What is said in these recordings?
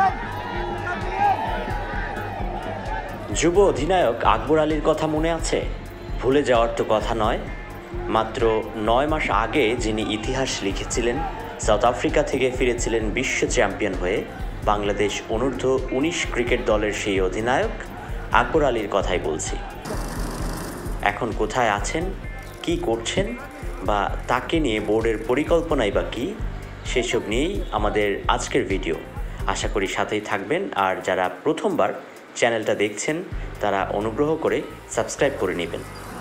যুব অধিনায়ক আকবর আলীর কথা মনে আছে? ভুলে যাওয়ার তো কথা নয়। মাত্র 9 মাস আগে যিনি ইতিহাস লিখেছিলেন, সাউথ আফ্রিকা থেকে ফিরেছিলেন বিশ্ব চ্যাম্পিয়ন হয়ে, বাংলাদেশ অনূর্ধ্ব 19 ক্রিকেট দলের সেই অধিনায়ক আকবর আলীর কথাই বলছি। এখন কোথায় আছেন, কি করছেন, বা তাকে নিয়ে বোর্ডের পরিকল্পনাই বা কী, সেসব নিয়েই আমাদের আজকের ভিডিও। আশা করি সাথেই থাকবেন। আর যারা প্রথমবার চ্যানেলটা দেখছেন তারা অনুগ্রহ করে সাবস্ক্রাইব করে নেবেন।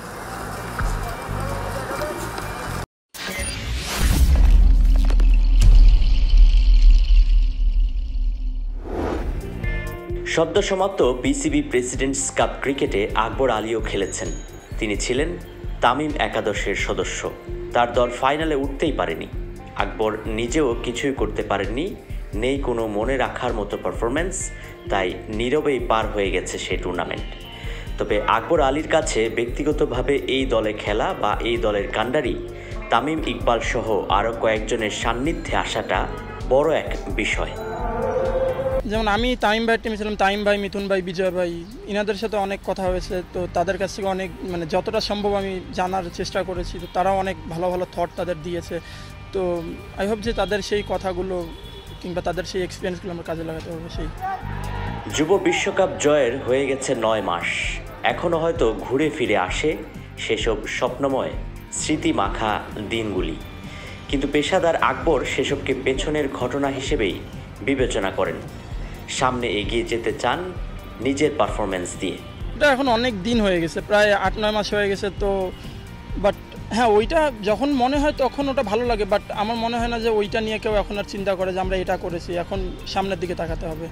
সদ্য সমাপ্ত বিসিবি প্রেসিডেন্টস কাপ ক্রিকেটে আকবর আলীও খেলেছেন। তিনি ছিলেন তামিম একাদশের সদস্য। তার দল ফাইনালে উঠতেই পারেনি। আকবর নিজেও কিছুই করতে পারেননি, নেই কোনো মনে রাখার মতো পারফরম্যান্স, তাই নীরবেই পার হয়ে গেছে সেই টুর্নামেন্ট। তবে আকবর আলীর কাছে ব্যক্তিগতভাবে এই দলে খেলা বা এই দলের কাণ্ডারি তামিম ইকবাল সহ আরও কয়েকজনের সান্নিধ্যে আসাটা বড় এক বিষয়। যেমন আমি তামিম ভাইয়ের টিমে ছিলাম, তামিম ভাই, মিথুন ভাই, বিজয় ভাই, ইনাদের সাথে অনেক কথা হয়েছে। তো তাদের কাছ থেকে অনেক যতটা সম্ভব আমি জানার চেষ্টা করেছি। তো তারাও অনেক ভালো ভালো থট তাদের দিয়েছে। তো আই হোপ যে তাদের সেই কথাগুলো কিংবা তাদের সেই এক্সপিরিয়েন্সগুলো আমরা কাজে লাগাতে পারবো। সেই যুব বিশ্বকাপ জয়ের হয়ে গেছে 9 মাস। এখনও হয়তো ঘুরে ফিরে আসে সেসব স্বপ্নময় স্মৃতি মাখা দিনগুলি, কিন্তু পেশাদার আকবর সেসবকে পেছনের ঘটনা হিসেবেই বিবেচনা করেন। সামনে এগিয়ে যেতে চান নিজের পারফরমেন্স দিয়ে। এটা এখন অনেক দিন হয়ে গেছে, প্রায় 8-9 মাস হয়ে গেছে। তো বাট হ্যাঁ, ওইটা যখন মনে হয় তখন ওটা ভালো লাগে, বাট আমার মনে হয় না যে ওইটা নিয়ে কেউ এখন আর চিন্তা করে যে আমরা এটা করেছি। এখন সামনের দিকে তাকাতে হবে।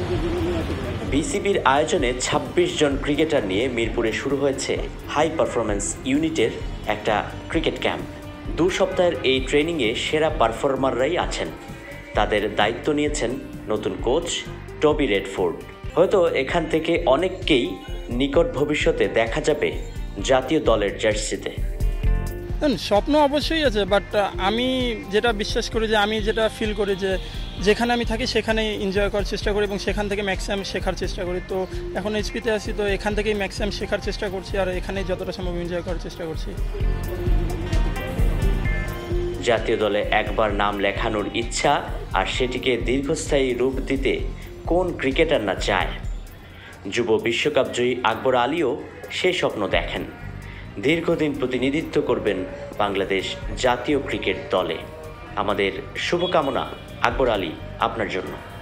বিসিবির আয়োজনে 26 জন ক্রিকেটার নিয়ে মিরপুরে শুরু হয়েছে হাই পারফরমেন্স ইউনিটের একটা ক্রিকেট ক্যাম্প। 2 সপ্তাহের এই ট্রেনিংয়ে সেরা পারফর্মাররাই আছেন। তাদের দায়িত্ব নিয়েছেন নতুন কোচ টবি রেডফোর্ড। হয়তো এখান থেকে অনেককেই নিকট ভবিষ্যতে দেখা যাবে জাতীয় দলের জার্সিতে। স্বপ্ন অবশ্যই আছে, বাট আমি যেটা বিশ্বাস করি, যে আমি যেটা ফিল করি, যে যেখানে আমি থাকি সেখানেই এনজয় করার চেষ্টা করি এবং সেখান থেকে ম্যাক্সিমাম শেখার চেষ্টা করি। তো এখন এইচপিতে আছি, তো এখান থেকেই ম্যাক্সিমাম শেখার চেষ্টা করছি আর এখানেই যতটা সম্ভব এনজয় করার চেষ্টা করছি। জাতীয় দলে একবার নাম লেখানোর ইচ্ছা, আর সেটিকে দীর্ঘস্থায়ী রূপ দিতে কোন ক্রিকেটার না চায়? যুব বিশ্বকাপ জয়ী আকবর আলীও সেই স্বপ্ন দেখেন। দীর্ঘদিন প্রতিনিধিত্ব করবেন বাংলাদেশ জাতীয় ক্রিকেট দলে। আমাদের শুভকামনা আকবর আলী আপনার জন্য।